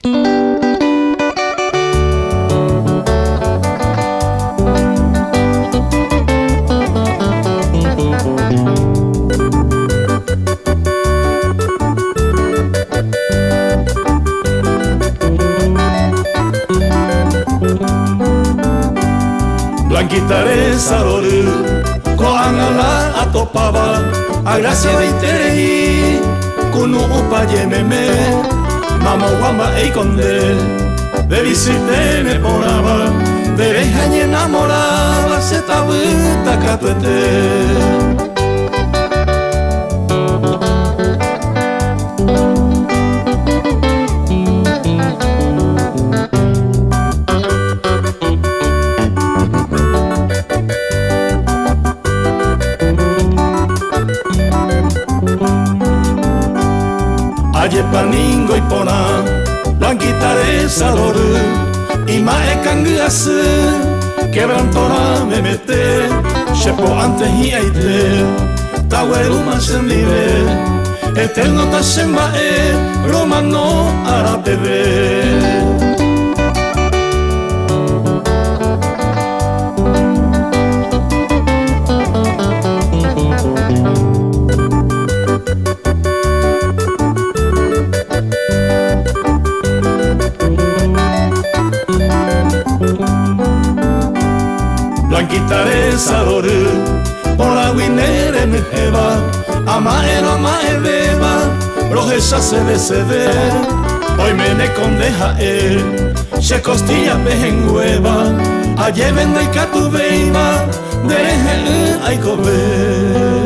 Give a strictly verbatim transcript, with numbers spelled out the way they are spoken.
Blanquita rezadora, koangala atopaba, a gracia de iterei, kuno upa yememe, mamo wamba e conde, de visite me poraba, de reja y enamoraba, se tabuta catuete. Aye paningo y pona, blanquita rezadora, y mae canguase, quebrantora me mete, shepo antes y aite, taweruma se vive, eterno ta sembae, romano arapebe. Blanquita rezadora, por la guinera me jeva, ama era ama e beba, rojesa se de cede, hoy me ne condeja él, se costilla en hueva, ayer vende y catubeiba, dereje ay cobe.